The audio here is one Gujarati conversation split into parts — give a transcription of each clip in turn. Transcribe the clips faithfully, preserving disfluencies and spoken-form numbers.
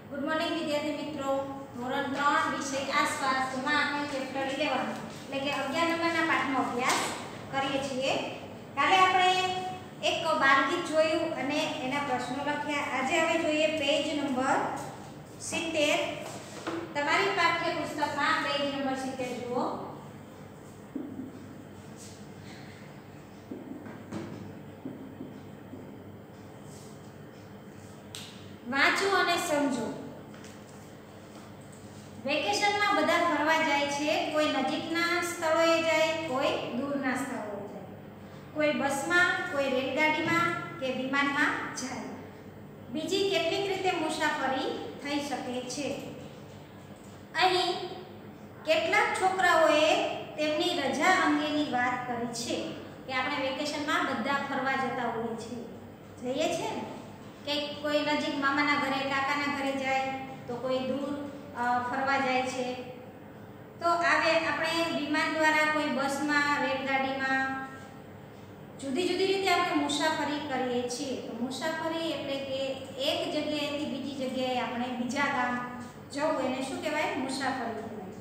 गुड मॉर्निंग विद्यार्थी मित्रों। धोरण ત્રણ વિષય આસપાસ માં આપણે ચેપ્ટર eleven એટલે કે અગિયાર નંબરના પાઠનો અભ્યાસ કરીએ છીએ। કાલે આપણે એક બાલગીત જોયું અને એના પ્રશ્નો લખ્યા। આજે હવે જોઈએ પેજ નંબર સિત્તેર। તમારી પાઠ્ય પુસ્તકમાં પેજ નંબર સિત્તેર જુઓ। વાંચો અને સમજો। વેકેશનમાં બધા ફરવા જાય છે। કોઈ નજીકના સ્થળોએ જાય, કોઈ દૂરના સ્થળોએ જાય, કોઈ બસમાં, કોઈ રેલગાડીમાં કે વિમાનમાં જાય। બીજી કેટલીક રીતે મુસાફરી થઈ શકે છે। અહીં કેટલાક છોકરાઓએ તેમની રજા અંગેની વાત કરી છે કે આપણે વેકેશનમાં બધા ફરવા જતા હોઈએ છીએ, જઈએ છીએ ને, કે કોઈ નજીક મામાના ઘરે, કાકાના ઘરે જાય, તો કોઈ દૂર ફરવા જાય છે। તો આવે આપણે વિમાન દ્વારા, કોઈ બસમાં, રેલગાડીમાં જુદી જુદી રીતે આપણે મુસાફરી કરીએ છીએ। તો મુસાફરી એટલે કે એક જગ્યાએથી બીજી જગ્યાએ આપણે બીજા ગામ જવું, એને શું કહેવાય? મુસાફરી કહેવાય।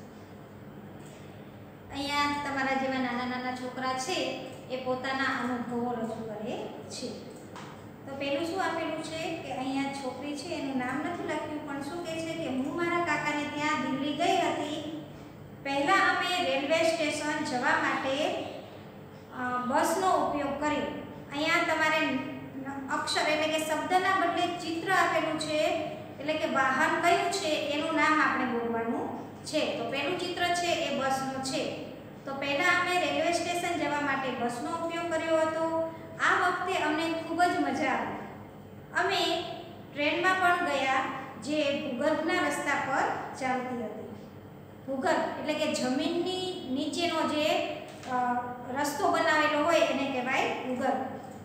અહીંયા તમારા જેવા નાના નાના છોકરા છે એ પોતાના અનુભવો રજૂ કરે છે। તો પેલું શું આપેલું છે કે અહીંયા છોકરી છે, એનું નામ નથી લખ્યું, પણ શું કહે છે કે હું મારા કાકાને ત્યાં દિલ્હી ગઈ હતી। પહેલા અમે રેલવે સ્ટેશન જવા માટે બસનો ઉપયોગ કર્યો। અહીંયા તમારે અક્ષર એટલે કે શબ્દના બદલે ચિત્ર આપેલું છે, એટલે કે વાહન કયું છે એનું નામ આપણે બોલવાનું છે। તો પહેલું ચિત્ર છે એ બસનું છે। તો પહેલા અમે રેલવે સ્ટેશન જવા માટે બસનો ઉપયોગ કર્યો હતો। આ વખતે અમને ખૂબ જ મજા આવી। અમે ટ્રેનમાં પણ ગયા, જે ભૂગર્ભના રસ્તા પર ચાલતી હતી। ભૂગર્ભ એટલે કે જમીનની નીચેનો જે રસ્તો બનાવેલો હોય એને કહેવાય ભૂગર્ભ।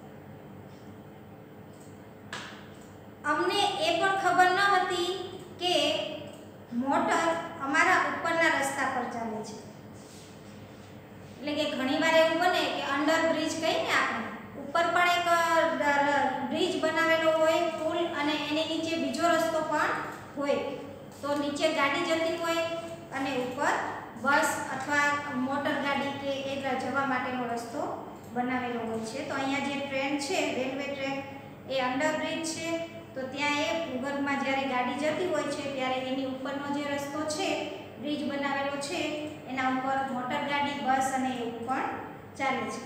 અમને એ પણ ખબર ન હતી કે મોટર અમારા ઉપરના રસ્તા પર ચાલે છે। એટલે કે ઘણીવાર એવું બને કે અંડર બ્રિજ કહીએ ને આપણે, ઉપર પણ એક બ્રિજ બનાવેલો હોય પુલ, અને એની નીચે બીજો રસ્તો પણ હોય। તો નીચે ગાડી જતી હોય અને ઉપર બસ અથવા મોટર ગાડી કે એ જવા માટેનો રસ્તો બનાવેલો હોય છે। તો અહીંયા જે ટ્રેન છે, રેલવે ટ્રેન, એ અંડર બ્રિજ છે। તો ત્યાં એ ભૂગર્ભમાં જ્યારે ગાડી જતી હોય છે ત્યારે એની ઉપરનો જે રસ્તો છે, બ્રિજ બનાવેલો છે, એના ઉપર મોટર ગાડી, બસ અને એવું પણ ચાલે છે।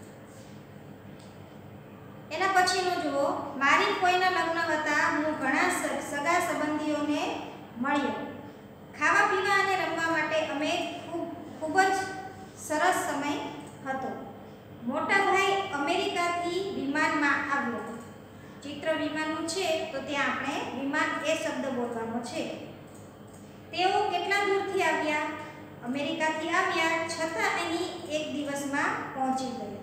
એના પછીનું જુઓ, મારી કોઈના લગ્ન હતા, હું ઘણા સગા સંબંધીઓને મળ્યો। ખાવા પીવા અને રમવા માટે અમે ખૂબ ખૂબ જ સરસ સમય હતો। મોટા ભાઈ અમેરિકાથી વિમાનમાં આવ્યો। ચિત્ર વિમાનનું છે, તો ત્યાં આપણે વિમાન એ શબ્દ બોલવાનો છે। તેઓ કેટલા દૂરથી આવ્યા? અમેરિકાથી આવ્યા, છતાં અહીં એક દિવસમાં પહોંચી ગયા।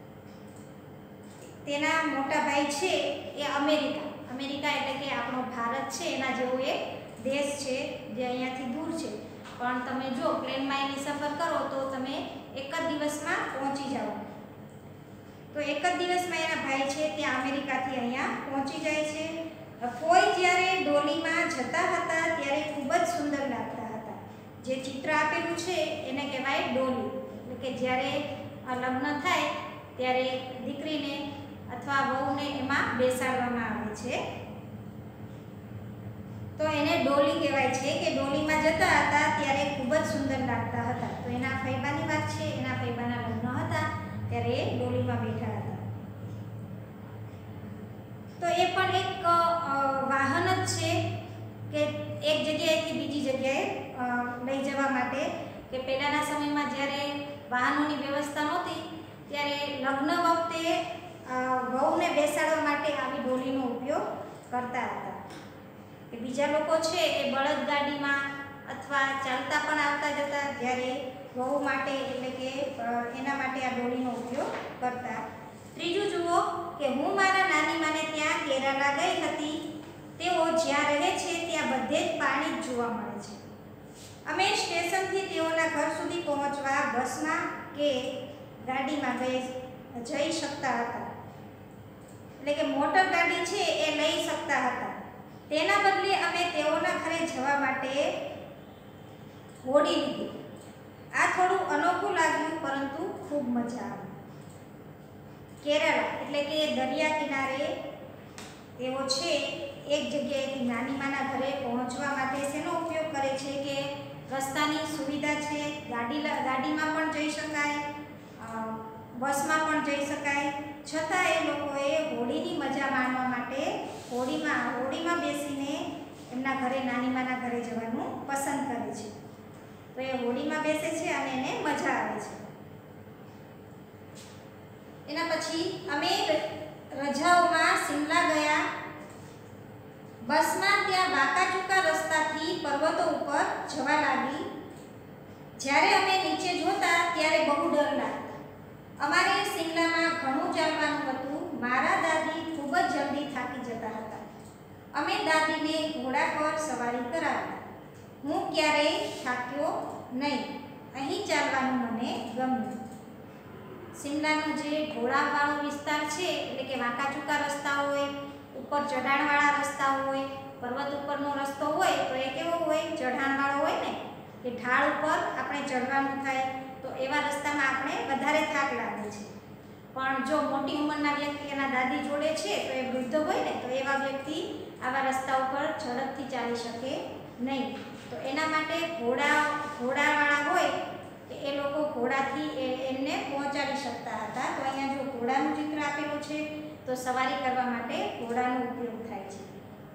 તેના મોટા ભાઈ છે એ અમેરિકા, અમેરિકા એટલે કે આપણો ભારત છે એના જેવો એક દેશ છે જે અહીંયાથી દૂર છે, પણ તમે જો પ્લેનમાં એની સફર કરો તો તમે એક જ દિવસમાં પહોંચી જાઓ। તો એક જ દિવસમાં એના ભાઈ છે ત્યાં અમેરિકાથી અહીંયા પહોંચી જાય છે। કોઈ જ્યારે ડોલીમાં જતા હતા ત્યારે ખૂબ જ સુંદર લાગતા હતા। જે ચિત્ર આપેલું છે એને કહેવાય ડોલી, એટલે કે જ્યારે લગ્ન થાય ત્યારે દીકરીને અથવા વહુને એમાં બેસાડવામાં આવે છે, તો એને ડોલી કહેવાય છે કે ડોલીમાં જતા હતા ત્યારે ખૂબ જ સુંદર લાગતા હતા। તો એના ફૈબાની વાત છે, એના ફૈબાના લગ્ન હતા ત્યારે એ ડોલીમાં બેઠા હતા। તો એ પણ એક વાહન જ છે કે એક જગ્યાએથી બીજી જગ્યાએ લઈ જવા માટે, કે પહેલાંના સમયમાં જ્યારે વાહનોની વ્યવસ્થા નહોતી ત્યારે લગ્ન વખતે વહુને બેસાડવા માટે આવી ડોલીનો ઉપયોગ કરતા હતા। કે બીજા લોકો છે એ બળદગાડીમાં અથવા ચાલતા પણ આવતા જતા, જ્યારે વહુ માટે એટલે કે એના માટે આ ડોલીનો ઉપયોગ કરતા। ત્રીજું જુઓ કે હું મારા નાની માને ત્યાં કેરાલા ગઈ હતી। તેઓ જ્યાં રહે છે ત્યાં બધે જ પાણી જ જોવા મળે છે। અમે સ્ટેશનથી તેઓના ઘર સુધી પહોંચવા બસમાં કે ગાડીમાં ગઈ જઈ શકતા હતા, એટલે કે મોટર ગાડી છે એ લઈ શકતા હતા। તેના બદલે અમે તેઓના ઘરે જવા માટે હોડી લીધી. આ થોડું અનોખું લાગ્યું પરંતુ ખૂબ મજા આવી. કેરાલા એટલે કે દરિયા કિનારે તેઓ છે એક જગ્યાએથી નાની માના ઘરે પહોંચવા માટે શેનો ઉપયોગ કરે છે કે રસ્તાની સુવિધા છે, ગાડી ગાડીમાં પણ જઈ શકાય, બસમાં પણ જઈ શકાય, છતાં એ લોકોએ હોડીની મજા માણવા માટે હોડીમાં હોડીમાં બેસીને એમના ઘરે નાની માના ઘરે જવાનું પસંદ કરે છે. તો એ હોડીમાં બેસે છે અને એને મજા આવે છે. એના પછી અમે રજાઓમાં શિમલા ગયા. બસમાં ત્યાં વાંકા ચૂકા રસ્તાથી પર્વતો ઉપર જવા લાગી. જ્યારે અમે નીચે જોતા ત્યારે બહુ ડર લાગતો. અમારે શિમલામાં ઘણું ચાલવાનું હતું. મારા દાદી ખૂબ જ જલ્દી થાકી જતા હતા. અમે દાદીને ઘોડા પર સવારી કરાવી. હું ક્યારેય થાક્યો નહીં. અહીં ચાલવાનું મને ગમ્યું. શિમલાનો જે ઢોળાવવાળો વિસ્તાર છે એટલે કે વાંકા ચૂકા રસ્તા હોય, ઉપર ચઢાણવાળા રસ્તા હોય, પર્વત ઉપરનો રસ્તો હોય તો એ કેવો હોય, ચઢાણવાળો હોય ને, કે ઢાળ ઉપર આપણે ચડવાનું થાય. તો એવા રસ્તામાં આપણે વધારે થાક લાગે છે. પણ જો મોટી ઉંમરના વ્યક્તિ એના દાદી જોડે છે તો એ વૃદ્ધ હોય ને, તો એવા વ્યક્તિ આવા રસ્તા ઉપર ઝડપથી ચાલી શકે નહીં. તો એના માટે ઘોડા ઘોડાવાળા હોય કે એ લોકો ઘોડાથી એમને પહોંચાડી શકતા હતા. તો અહીંયા જો ઘોડાનું ચિત્ર આપેલું છે તો સવારી કરવા માટે ઘોડાનો ઉપયોગ થાય છે.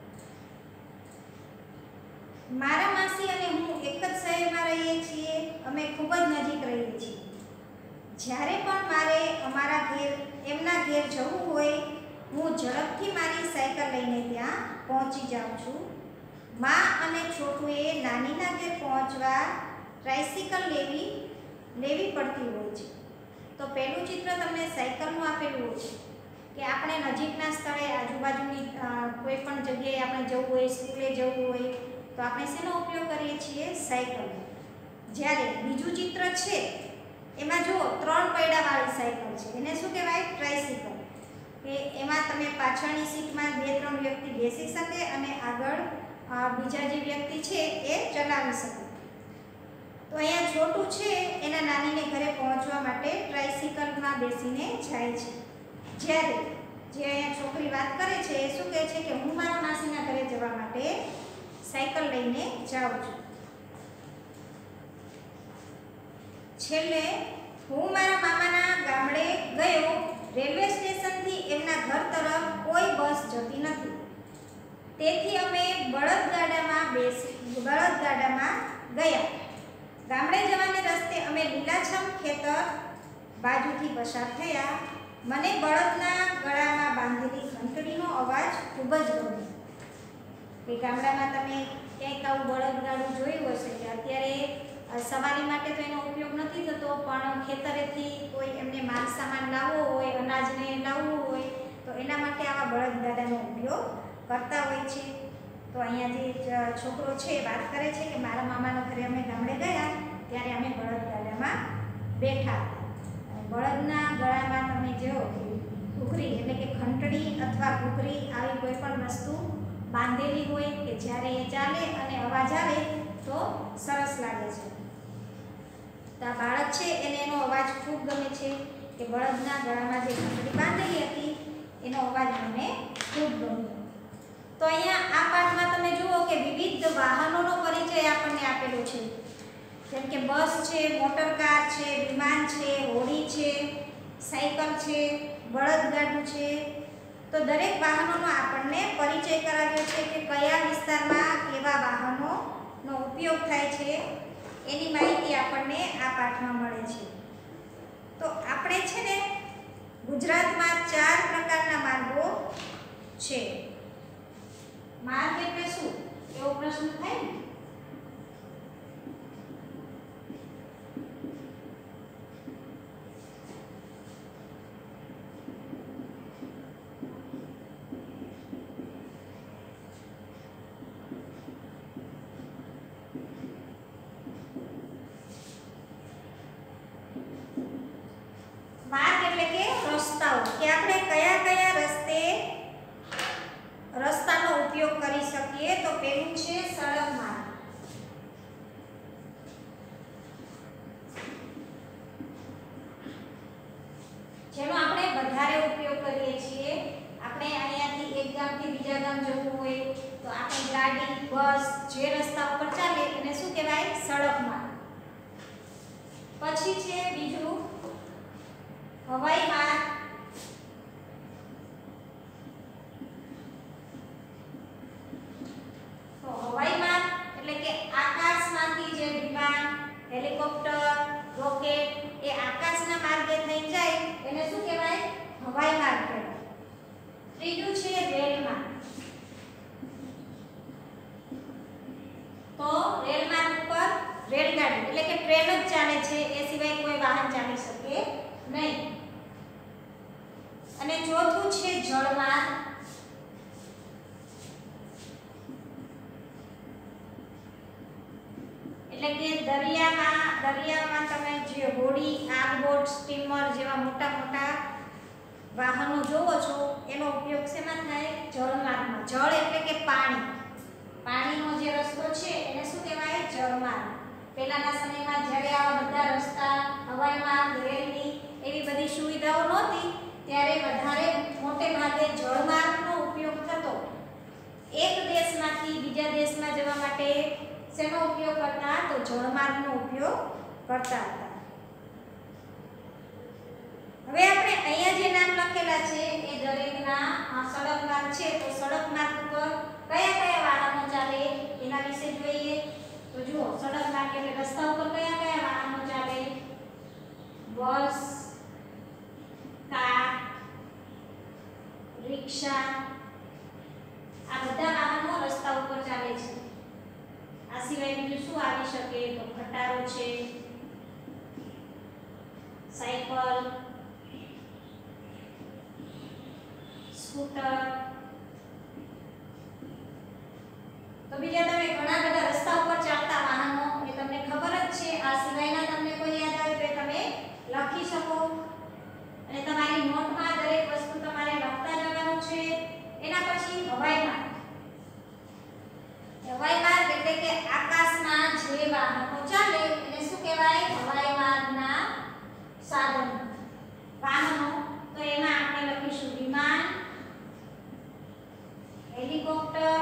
મારા માસી અને હું એક જ શહેરમાં રહીએ છીએ. અમે ખૂબ જ નજીક રહીએ છીએ. જ્યારે પણ મારે અમારા ઘેર એમના ઘેર જવું હોય, હું ઝડપથી મારી સાયકલ લઈને ત્યાં પહોંચી જાઉં છું. મા અને છોટુએ નાનીના ઘેર પહોંચવા ટ્રાયસિકલ લેવી લેવી પડતી હોય છે. તો પહેલું ચિત્ર તમને સાયકલનું આપેલું હોય છે કે આપણે નજીકના સ્થળે આજુબાજુની કોઈ પણ જગ્યાએ આપણે જવું હોય, સ્કૂલે જવું હોય તો આપણે શેનો ઉપયોગ કરીએ છીએ? સાયકલ. જ્યારે બીજું ચિત્ર છે એમાં જુઓ ત્રણ પૈડાવાળી સાયકલ છે. એને શું કહેવાય? ટ્રાયસિકલ. કે એમાં તમે પાછળની સીટમાં બે ત્રણ વ્યક્તિ બેસી શકે અને આગળ બીજા જે વ્યક્તિ છે એ ચલાવી શકે. તો અહીંયા છોટું છે એના નાનીને ઘરે પહોંચવા માટે ટ્રાયસિકલમાં બેસીને જાય છે. જ્યારે જે અહીંયા છોકરી વાત કરે છે એ શું કહે છે કે હું મારા માસીના ઘરે જવા માટે સાયકલ લઈને જાઉં છું. છેલ્લે હું મારા મામાના ગામડે ગયો. રેલવે સ્ટેશનથી એમના ઘર તરફ કોઈ બસ જતી નથી. તેથી અમે બળદગાડામાં બેસી બળદગાડામાં ગયા. ગામડે જવાને રસ્તે અમે લીલાછમ ખેતર બાજુથી પસાર થયા. મને બળદના ગળામાં બાંધેલી ઘંટડીનો અવાજ ખૂબ જ ગમ્યો. કે ગામડામાં તમે ક્યાંક આવું બળદગાડું જોયું હશે કે અત્યારે સવારી માટે તો એનો ઉપયોગ નથી થતો, પણ ખેતરેથી કોઈ એમને માલ સામાન લાવવો હોય, અનાજને લાવવું હોય તો એના માટે આવા બળદગાડાનો ઉપયોગ કરતા હોય છે. તો અહીંયા જે છોકરો છે વાત કરે છે કે મારા મામાના ઘરે અમે ગામડે ગયા ત્યારે અમે બળદગાડામાં બેઠા. બળદના ગળામાં તમે જો ઘૂઘરી એટલે કે ઘંટડી અથવા ઘૂઘરી આવી કોઈ પણ વસ્તુ બાંધેલી હોય કે જ્યારે એ ચાલે અને અવાજ આવે તો સરસ લાગે છે. તો આ બાળક છે એને એનો અવાજ ખૂબ ગમે છે કે બળદના ગળામાં જે ઘંટડી બાંધેલી હતી એનો અવાજ મને ખૂબ ગમ્યો. તો અહીંયા આ પાઠમાં તમે જુઓ કે વિવિધ વાહનોનો પરિચય આપણને આપેલો છે. જેમ કે બસ છે, મોટર કાર છે, વિમાન છે, હોડી છે, સાયકલ છે, બળદગાડું છે. તો દરેક વાહનોનો આપણને પરિચય કરાવ્યો છે કે કયા વિસ્તારમાં કેવા વાહનોનો ઉપયોગ થાય છે એની માહિતી આપણને આ પાઠમાં મળે છે. તો આપણે છે ને ગુજરાતમાં ચાર પ્રકારના માર્ગો છે. માર્ગ એટલે શું એવો પ્રશ્ન થાય ને. માર્ગ એટલે કે રસ્તાઓ, કે આપણે કયા કયા રસ્તે રસ્તાનો ઉપયોગ કરી શકીએ જોઈએ તો પેલું છે સડક માર્ગ. જેનો આપણે વધારે ઉપયોગ કરીએ છીએ. આપણે અહીંયાથી એક ગામથી બીજા ગામ જવું હોય તો આપણે ગાડી, બસ જે રસ્તા ઉપર ચાલે એને શું કહેવાય? સડક માર્ગ. પછી છે બીજું હવાઈ માર્ગ. તો હવાઈ માર્ગ એટલે કે આકાશમાંથી જે વિમાન, હેલિકોપ્ટર, રોકેટ એ આકાશના માર્ગે થઈને જાય એને શું કહેવાય? હવાઈ માર્ગ કહેવાય. ત્રીજું છે રેલ માર્ગ. તો રેલ માર્ગ ઉપર રેલગાડી એટલે કે ટ્રેન જ ચાલે છે, એ સિવાય કોઈ વાહન ચાલી શકે નહીં. અને ચોથું છે જળમાર્ગ. એટલે કે દરિયામાં દરિયામાં તમે જે હોડી, આગબોટ, સ્ટીમર જેવા મોટા મોટા વાહનો જોવો છો એનો ઉપયોગ શેમાં થાય? જળમાર્ગમાં. જળ એટલે કે પાણી. પાણીનો જે રસ્તો છે એને શું કહેવાય? જળમાર્ગ. પહેલાના સમયમાં જ્યારે આવા બધા રસ્તા, હવાઈ માર્ગ, રેલની એવી બધી સુવિધાઓ નહોતી ત્યારે વધારે મોટે ભાગે જળમાર્ગનો ઉપયોગ થતો. એક દેશમાંથી બીજા દેશમાં જવા માટે શેનો ઉપયોગ કરતા? તો જળમાર્ગનો ઉપયોગ કરતા હતા. હવે આપણે અહીંયા જે નામ લખેલા છે એ દરેકના સડક માર્ગ છે. તો સડક માર્ગ ઉપર કયા કયા વાહનો ચાલે એના વિશે જોઈએ. તો જુઓ, સડક માર્ગ એટલે રસ્તા ઉપર કયા કયા વાહનો ચાલે? બસ, કાર, રિક્ષા, આ બધા વાહનો રસ્તા ઉપર ચાલે છે. આ સિવાય બીજું શું આવી શકે? તો ખટારો છે, સાયકલ, સ્કૂટર. તો બીજા તમે ઘણા બધા રસ્તા ઉપર ચાલતા વાહનો એ તમને ખબર જ છે. આ સિવાયના તમને કોઈ યાદ આવે તો તમે લખી શકો. અને તમારી નોટમાં દરેક વસ્તુ તમારે લખતા જવાનું છે. એના પછી હવાઈ માર્ગ. હવાઈ માર્ગ એટલે કે આકાશના જે વાહનો ચાલે એને શું કહેવાય? હવાઈ માર્ગના સાધનો, વાહનો. તો એમાં આપણે લખીશું વિમાન, હેલિકોપ્ટર,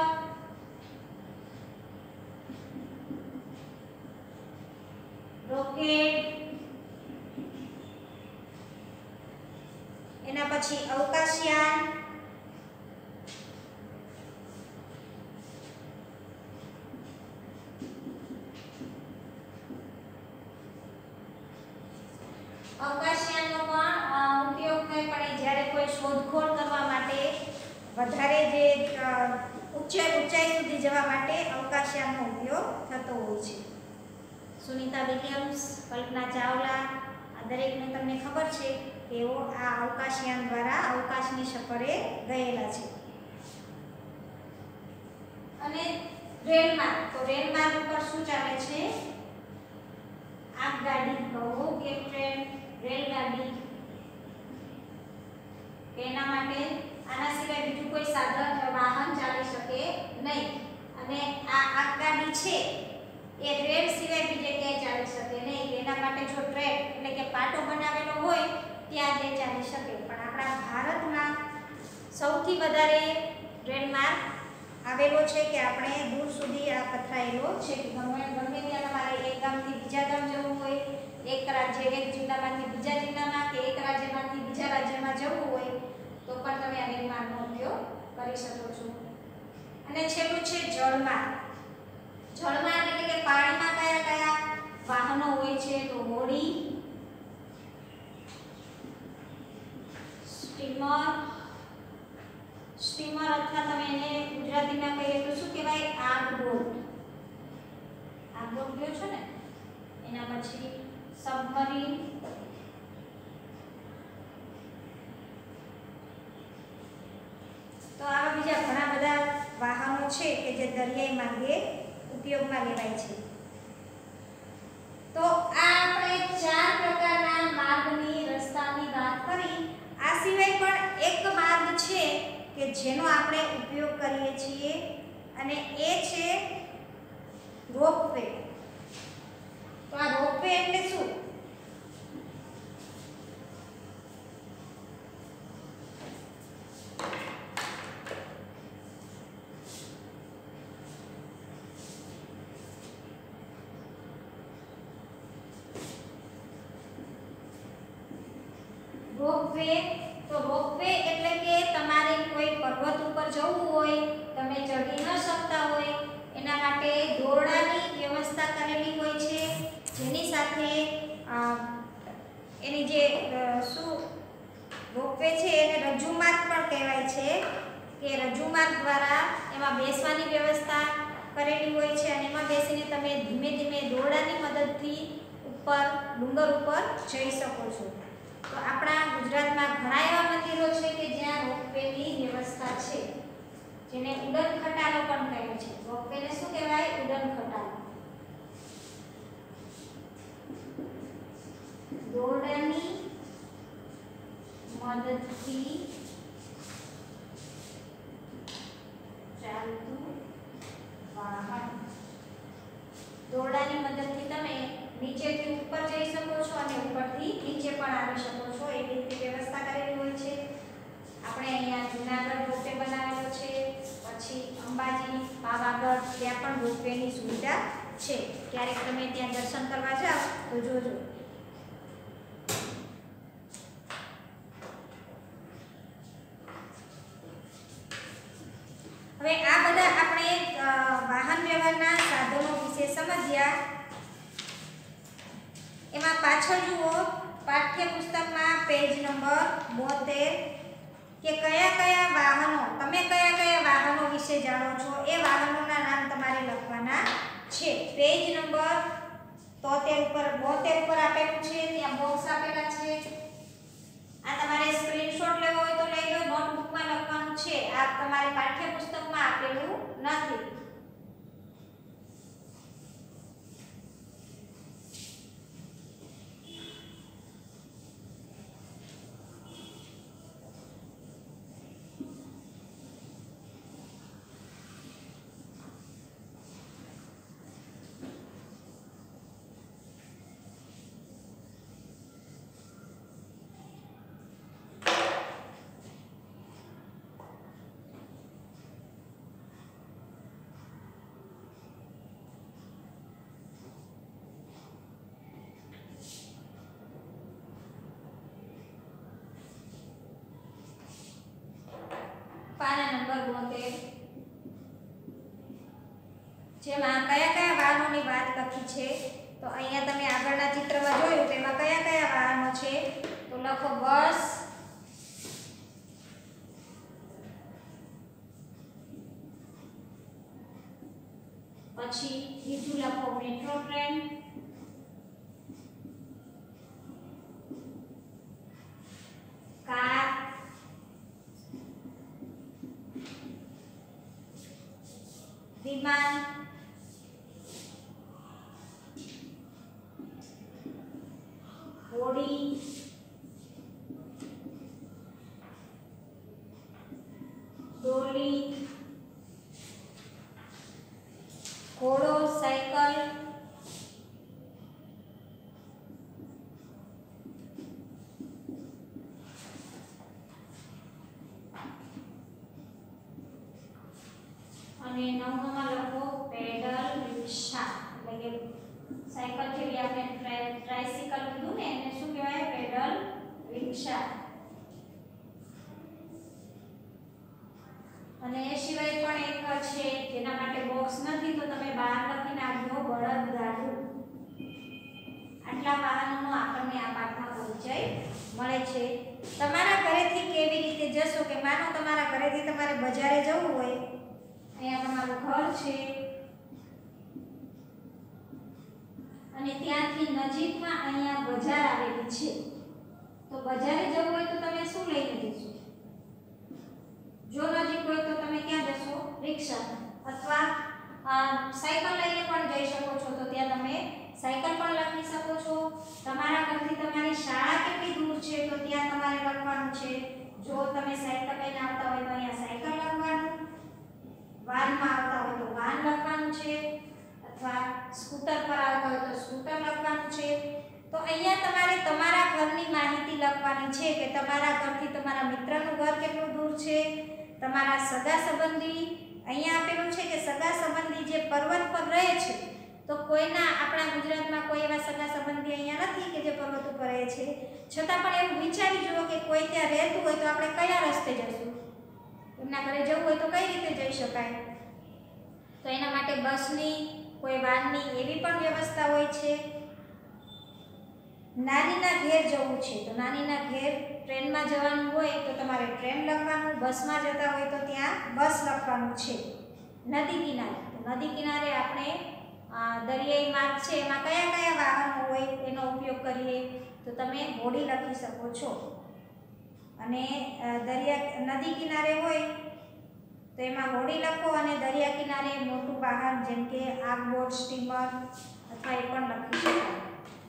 રોકેટ, એના પછી અવકાશયાન, અવકાશયાનનો પણ ઉપયોગ થાય પણ જ્યારે કોઈ શોધખોળ કરવા માટે વધારે જે ઊંચાઈ ઊંચાઈ સુધી જવા માટે અવકાશયાનનો ઉપયોગ થતો હોય છે. સુનિતા વિલિયમ્સ, કલ્પના ચાવલા આ દરેકને તમને ખબર છે કે તેઓ આ અવકાશયાન દ્વારા અવકાશની સફરે ગયેલા છે. અને રેલ માર્ગ. તો રેલ માર્ગ ઉપર શું ચાલે છે? આગગાડી કહો કે ટ્રેન, રેલગાડી. એના માટે આના સિવાય બીજું કોઈ સાધન વાહન ચાલી શકે નહીં. અને આ આગગાડી છે એ રેલ સિવાય બીજે ક્યાંય ચાલી શકે નહીં. એના માટે જો ટ્રેક એટલે કે પાટો બનાવેલો હોય ત્યાં જ ચાલી શકે. પણ આપણા ભારતમાં સૌથી વધારે રેલ માર્ગ આવેલો છે કે આપણે દૂર સુધી આ પથરાયેલો છે. ગમે ગમે ત્યાં તમારે એક ગામથી બીજા ગામ જવું હોય, એક રાજ્ય એક જિલ્લામાંથી બીજા જિલ્લામાં કે એક રાજ્યમાંથી બીજા રાજ્યમાં જવું હોય તો પણ તમે આ રેલ માર્ગનો ઉપયોગ કરી શકો છો. અને છેલ્લું છે જળમાર્ગ. જળમાર્ગ એટલે કે પાણીમાં કયા કયા વાહનો હોય છે? તો હોડી, સ્ટીમર, સ્ટીમર અથવા તમે એને ગુજરાતીમાં કહીએ તો શું કહેવાય? આગબોટ. આગબોટ કયો છો ને. એના પછી સબમરીન, તો આવા બીજા ઘણા બધા વાહનો છે કે જે દરિયાઈ માર્ગે ઉપયોગમાં લેવાય છે. તો આ આપણે ચાર પ્રકારના માર્ગની રસ્તાની વાત કરી. આ સિવાય પણ એક માર્ગ છે કે જેનો આપણે ઉપયોગ કરીએ છીએ અને એ છે રોપવે. તો આ રોપવે એટલે શું? રોપવે. તો રોપવે એટલે કે તમારે કોઈ પર્વત ઉપર જવું હોય, તમે ચડી ન શકતા હોય, એના માટે દોરડાની વ્યવસ્થા કરેલી હોય છે, જેની સાથે એની જે શું રોપવે છે એને રજૂમાર્ગ પણ કહેવાય છે, કે રજૂમાર્ગ દ્વારા એમાં બેસવાની વ્યવસ્થા કરેલી હોય છે અને એમાં બેસીને તમે ધીમે ધીમે દોરડાની મદદથી ઉપર ડુંગર ઉપર જઈ શકો છો. તો આપણા ગુજરાતમાં ઘણા એવા મંદિરો છે કે જ્યાં રોપવેની વ્યવસ્થા છે, જેને ઉડન ખટારો પણ કહે છે. રોપવેને શું કહેવાય? ઉડન ખટારો. દોરડાની મદદથી ચાલતું વાહન. દોરડાની મદદથી તમે નીચેથી ઉપર જઈ શકો છો અને ઉપરથી નીચે પણ આવી શકો છો, એવી રીતે વ્યવસ્થા કરેલી હોય છે. આપણે અહીંયા જૂનાગઢ રોપવે બનાવેલો છે, પછી અંબાજી, પાવાગઢ ત્યાં પણ રોપવેની સુવિધા છે. ક્યારેક તમે ત્યાં દર્શન કરવા જાઓ તો જોજો. હવે આ બધા આપણે વાહન વ્યવહારના સાધનો વિશે સમજ્યા. એમાં પાછળ જુઓ પાઠ્યપુસ્તકમાં પેજ નંબર બોતેર કે કયા કયા વાહનો, તમે કયા કયા વાહનો વિશે જાણો છો એ વાહનોના નામ તમારે લખવાના છે. પેજ નંબર તોતેર ઉપર બોતેર ઉપર આપેલું છે, ત્યાં બોક્સ આપેલા છે. આ તમારે સ્ક્રીનશોટ લેવો હોય તો લઈ લો, નોટબુકમાં લખવાનું છે. આ તમારે પાઠ્યપુસ્તકમાં આપેલું નથી. પાના નંબર બોતેર, જેમાં કયા કયા વાહનોની વાત લખી છે. તો અહીંયા તમે આગળના ચિત્રમાં જોયું તેમાં કયા કયા વાહનો છે તો લખો બસ, પછી બીજું લખો મેટ્રો ટ્રેન, કાર, વિમાન, હોડી, ડોલી, ઘોડો, સાયકલ, અને નવમાં લખો પેડલ રિક્ષા. એટલે કે સાયકલ જેવી આપણે ટ્રાયસિકલ કીધું ને એને શું કહેવાય? Pedal rickshaw. અને એ સિવાય પણ એક છે જેના માટે બોક્સ નથી તો તમે બહાર લખી નાખજો, બળદગાડું. આટલા વાહનોનો આપણને આ પાઠમાં પરિચય મળે છે. તમારા ઘરેથી કેવી રીતે જશો કે માનો તમારા ઘરેથી તમારે બજારે જવું હોય, અહીંયા તમારું ઘર છે અને ત્યાંથી નજીકમાં અહીંયા બજાર આવેલી છે, તો બજારે જવું હોય તો તમે શું લઈને જશો? જો નજીક હોય તો તમે ક્યાં જશો? રિક્ષામાં, અથવા સાયકલ લઈને પણ જઈ શકો છો, તો ત્યાં તમે સાયકલ પણ લખી શકો છો. તમારા ઘરથી તમારી શાળા કેટલી દૂર છે તો ત્યાં તમારે લખવાનું છે. જો તમે સાયકલ લઈને આવતા હોય તો અહીંયા સાયકલ લખવાનું. વાનમાં આવતા હોય તો વાન લખવાનું છે, અથવા સ્કૂટર પર આવતા હોય તો સ્કૂટર લખવાનું છે. તો અહીંયા તમારે તમારા ઘરની માહિતી લખવાની છે કે તમારા ઘરથી તમારા મિત્રનું ઘર કેટલું દૂર છે, તમારા સગા સંબંધી, અહીંયા આપેલું છે કે સગા સંબંધી જે પર્વત પર રહે છે, તો કોઈના આપણા ગુજરાતમાં કોઈ એવા સગા સંબંધી અહીંયા નથી કે જે પર્વત ઉપર રહે છે, છતાં પણ એવું વિચારી જુઓ કે કોઈ ત્યાં રહેતું હોય તો આપણે કયા રસ્તે જશું, એમના ઘરે જવું હોય તો કઈ રીતે જઈ શકાય. તો એના માટે બસની, કોઈ વાનની એવી પણ વ્યવસ્થા હોય છે. નાનીના ઘેર જવું છે તો નાનીના ઘેર ટ્રેનમાં જવાનું હોય તો તમારે ટ્રેન લખવાનું, બસમાં જતા હોય તો ત્યાં બસ લખવાનું છે. નદી કિનારે, તો નદી કિનારે આપણે દરિયાઈ માર્ગ છે એમાં કયા કયા વાહનો હોય એનો ઉપયોગ કરીએ તો તમે હોડી લખી શકો છો. અને દરિયા નદી કિનારે હોય તો એમાં હોડી લખો, અને દરિયા કિનારે મોટું વાહન જેમ કે આગબોટ, સ્ટીમર અથવા એ પણ લખી શકાય.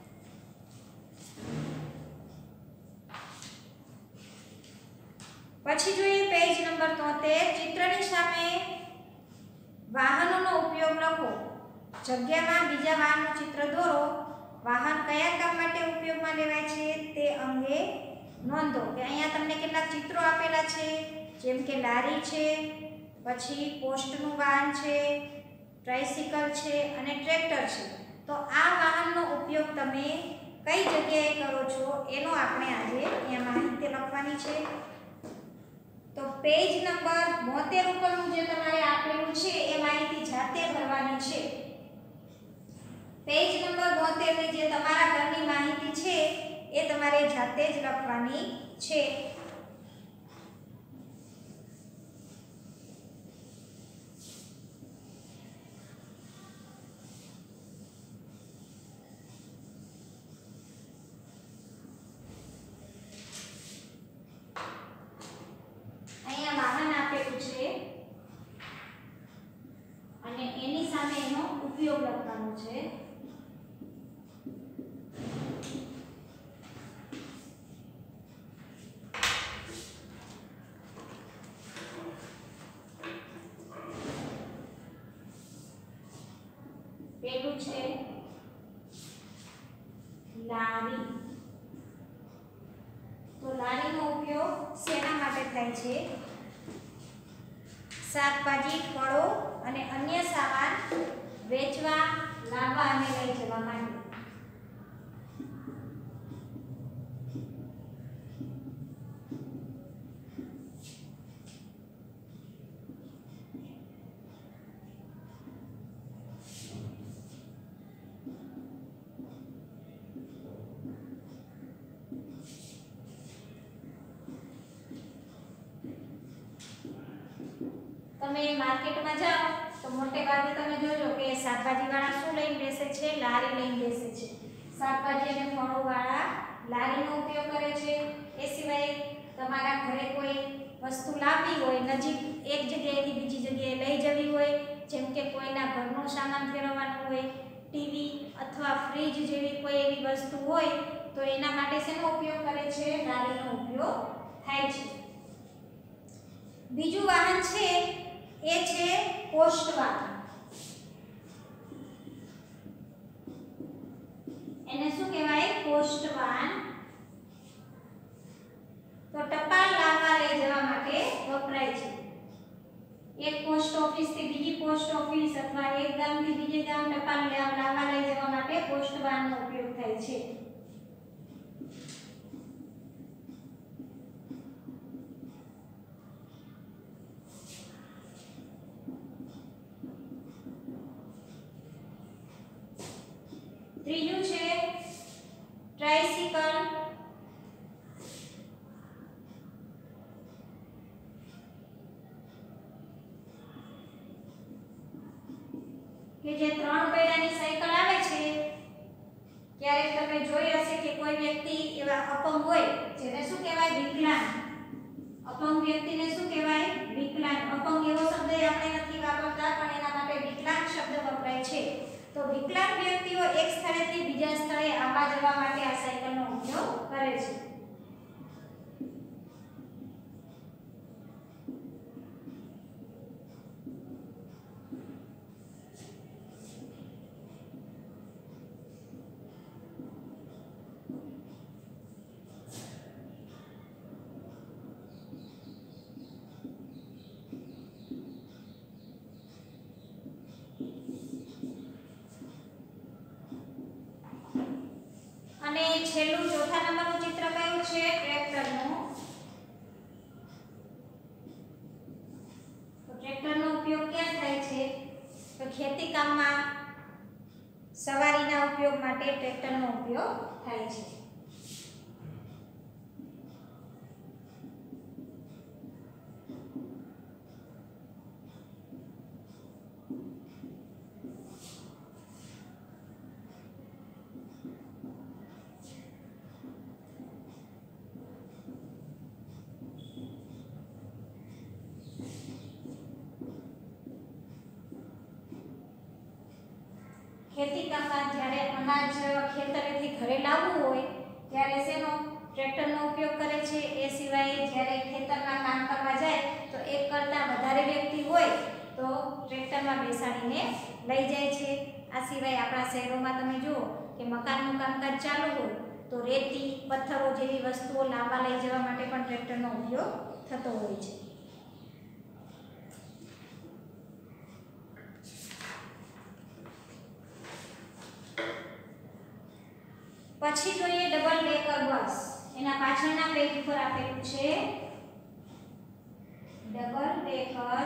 પછી જોઈએ પેજ નંબર તોતેર. ચિત્રની સામે વાહનોનો ઉપયોગ લખો. જગ્યામાં બીજા વાહનનું ચિત્ર દોરો. વાહન કયા કામ માટે ઉપયોગમાં લેવાય છે તે અંગે નોંધો. કે અહીંયા તમને કેટલાક ચિત્રો આપેલા છે, જેમ કે લારી છે, પછી પોસ્ટનું વાહન છે, ટ્રાઇસિકલ છે અને ટ્રેક્ટર છે. તો આ વાહનનો ઉપયોગ તમે કઈ જગ્યાએ કરો છો એનો આપણે આજે અહીંયા માહિતી લખવાની છે. તો પેજ નંબર બોતેર ઉપરનું જે તમારે આપેલું છે એ માહિતી જાતે ભરવાની છે. પેજ નંબર બોતેર ની જે તમારા ઘરની માહિતી છે એ તમારે જાતે જ લખવાની છે. ઉપયોગ લખવાનો છે. પેલું છે લારી. તો લારીનો ઉપયોગ શેના માટે થાય છે? શાકભાજી, ફળો અને અન્ય સામાન વેચવા, લાવવા અને લઈ જવા માટે. તમે માર્કેટમાં જાઓ તો મોટે ભાગે તમે જોજો કે શાકભાજી વાળા શું લઈને બેસે છે? લારી લઈને બેસે છે. શાકભાજી અને ફળો વાળા લારીનો ઉપયોગ કરે છે. એ સિવાય તમારા ઘરે કોઈ વસ્તુ લાવવી હોય, નજીક એક જગ્યાએથી બીજી જગ્યાએ લઈ જવી હોય, જેમ કે કોઈના ઘરનો સામાન ફેરવવાનો હોય, ટીવી અથવા ફ્રીજ જેવી કોઈ એવી વસ્તુ હોય તો એના માટે શેનો ઉપયોગ કરે છે? લારીનો ઉપયોગ થાય છે. બીજું વાહન છે એ છે પોસ્ટ વાહન. એને શું કહેવાય? પોસ્ટ વાહન. તો ટપાલ લાવવા લઈ જવા માટે વપરાય છે. એક પોસ્ટ ઓફિસ થી બીજી પોસ્ટ ઓફિસ અથવા એક ગામથી બીજે ગામ ટપાલ લાવવા લઈ જવા માટે પોસ્ટ વાહનનો ઉપયોગ થાય છે. ત્રીજું છે ટ્રાઇસિકલ. કે જે ત્રણ પૈડાની સાયકલ આવે છે. ક્યારેક તમે જોઈ હશે કે કોઈ વ્યક્તિ એવા અપંગ હોય જેને શું કહેવાય? વિકલાંગ. અપંગ વ્યક્તિને શું કહેવાય? વિકલાંગ. અપંગ એવો શબ્દ આપણે નથી વાપરતા, પણ એના માટે વિકલાંગ શબ્દ વપરાય છે. તો વિકલાંગ વ્યક્તિઓ એક સ્થળેથી બીજા સ્થળે આવવા જવા માટે આ સાયકલનો ઉપયોગ કરે છે. અને છેલ્લું ચોથા નંબરનું ચિત્ર કયું છે? ટ્રેક્ટરનું. તો ટ્રેક્ટરનો ઉપયોગ ક્યાં થાય છે? તો ખેતી કામમાં સવારીના ઉપયોગ માટે ટ્રેક્ટરનો ઉપયોગ થાય છે. ખેતી કામમાં જ્યારે અનાજ ખેતરેથી ઘરે લાવવું હોય ત્યારે શેનો? ટ્રેક્ટરનો ઉપયોગ કરે છે. એ સિવાય જ્યારે ખેતરમાં કામ કરવા જાય તો એક કરતાં વધારે વ્યક્તિ હોય તો ટ્રેક્ટરમાં બેસાડીને લઈ જાય છે. આ સિવાય આપણા શહેરોમાં તમે જુઓ કે મકાનનું કામકાજ ચાલુ હોય તો રેતી, પથ્થરો જેવી વસ્તુઓ લાવવા લઈ જવા માટે પણ ટ્રેક્ટરનો ઉપયોગ થતો હોય છે. પછી જોઈએ ડબલ ડેકર બસ. એના પાછળના પેજ ઉપર આપેલું છે ડબલ ડેકર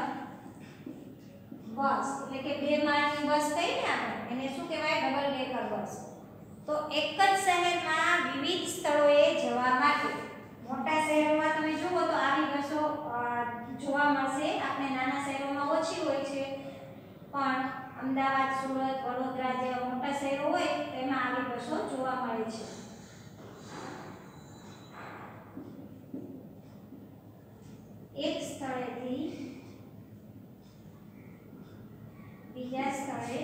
બસ, એટલે કે બે માળની બસ કહીએ ને આપણે, એને શું કહેવાય? Double decker bus. તો એક જ શહેરમાં વિવિધ સ્થળોએ જવા માટે, મોટા શહેરોમાં તમે જુઓ તો આવી બસો જોવા મળશે. આપણે નાના શહેરોમાં ઓછી હોય છે, પણ અમદાવાદ, સુરત, વડોદરા જેવા મોટા શહેરો હોય તેમાં આવી બસો જોવા મળે છે. એક સ્થળેથી બીજા સ્થળે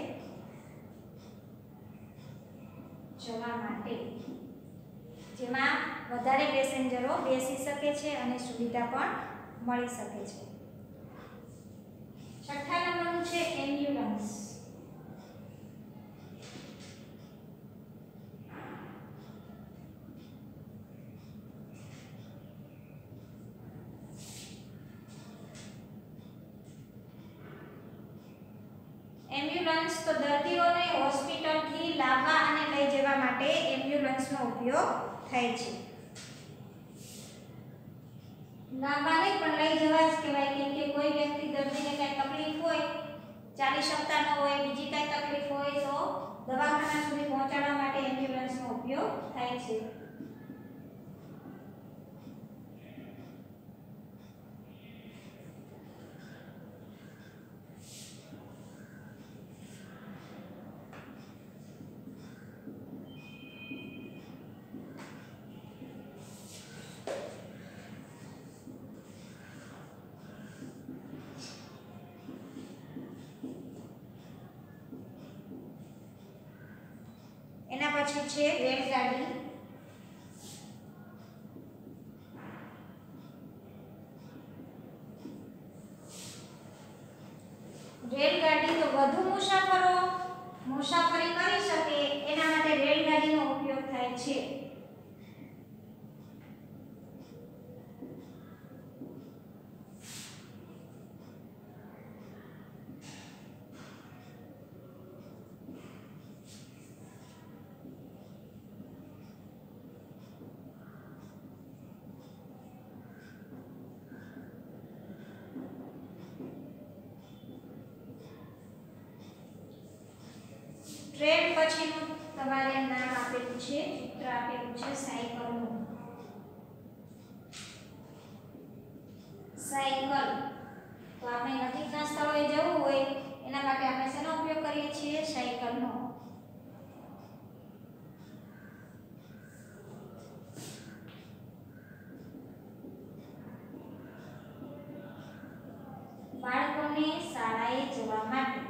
જવા માટે, જેમાં વધારે પેસેન્જરો બેસી શકે છે અને સુવિધા પણ મળી શકે છે. છઠ્ઠા નંબરનું છે એમ્બ્યુલન્સ. એમ્બ્યુલન્સ તો દર્દીઓને હોસ્પિટલથી લાવવા અને લઈ જવા માટે એમ્બ્યુલન્સનો ઉપયોગ થાય છે. લાવવા નહીં પણ લઈ જવા જ કહેવાય, કેમ કે કોઈ વ્યક્તિ દર્દીને કંઈ તકલીફ હોય, ચાલી શકતા ન હોય, બીજી કંઈ તકલીફ હોય તો દવાખાના સુધી પહોંચાડવા માટે એમ્બ્યુલન્સનો ઉપયોગ થાય છે. એના પછી છે રેલગાડી. રેલગાડી તો વધુ મુસાફરો મુસાફરી કરી શકે એના માટે રેલગાડીનો ઉપયોગ થાય છે. ટ્રેન પછીનું તમારે નામ આપેલું છે, ચિત્ર આપેલું છે સાયકલનું. સાયકલ તો આપણે નજીકના સ્થળોએ જવું હોય એના માટે આપણે શેનો ઉપયોગ કરીએ છીએ? સાયકલનો. બાળકોને શાળાએ જવા માટે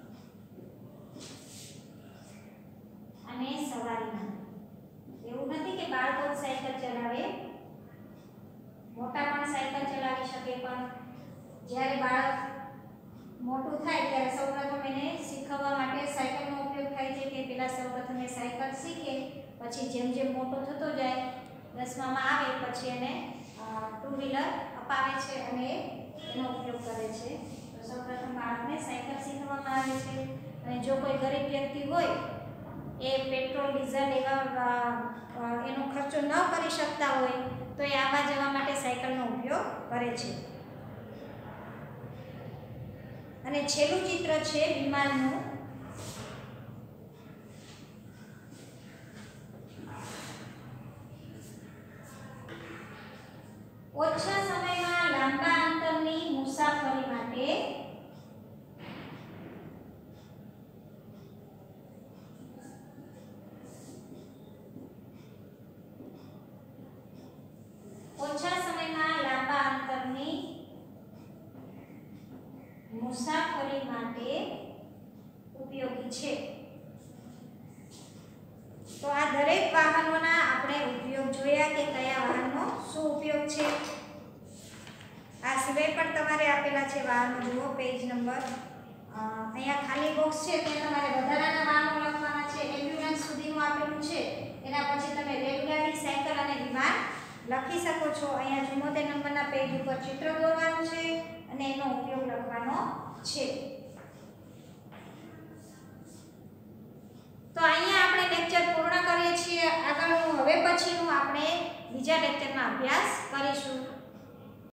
અને સવારીમાં. એવું નથી કે બાળકો સાયકલ ચલાવે, મોટા પણ સાયકલ ચલાવી શકે, પણ જ્યારે બાળક મોટું થાય ત્યારે સૌપ્રથમ એને શીખવવા માટે સાયકલનો ઉપયોગ થાય છે કે પેલા સૌપ્રથમ એ સાયકલ શીખે, પછી જેમ જેમ મોટો થતો જાય, દસમામાં આવે પછી એને ટુ વ્હીલર અપાવે છે અને એનો ઉપયોગ કરે છે. તો સૌપ્રથમ બાળકને સાયકલ શીખવવામાં આવે છે. અને જો કોઈ ગરીબ વ્યક્તિ હોય એ પેટ્રોલ ડીઝલ એવા એનો ખર્ચો ન કરી શકતા હોય તો એ આવવા જવા માટે સાયકલનો ઉપયોગ કરે છે. અને છેલ્લું ચિત્ર છે વિમાનનું. ઓછા સમયમાં લાંબા અંતરની મુસાફરી માટે ઓછા સમયમાં લાંબા અંતરની મુસાફરી માટે ઉપયોગી છે. તો આ દરેક વાહનોના આપણે ઉપયોગ જોયા કે કયા વાહનનો શું ઉપયોગ છે. આ સિવાય પણ તમારે આપેલા છે વાહનો જુઓ પેજ નંબર અહીંયા ખાલી બોક્સ છે તે તમારે વધારાના વાહનો લખવાના છે. એમ્બ્યુલન્સ સુધીનું આપેલું છે એના પછી તમે રેલગાડી સાયકલ અને વિમાન લખી શકો છો. અહીંયા ચુમ્મોતેર નંબરના પેજ ઉપર ચિત્ર દોરવાનું છે અને એનો ઉપયોગ લખવાનો છે. તો અહીંયા આપણે લેક્ચર પૂર્ણ કરીએ છીએ. આગળનું હવે પછીનું આપણે બીજા લેક્ચરમાં અભ્યાસ કરીશું.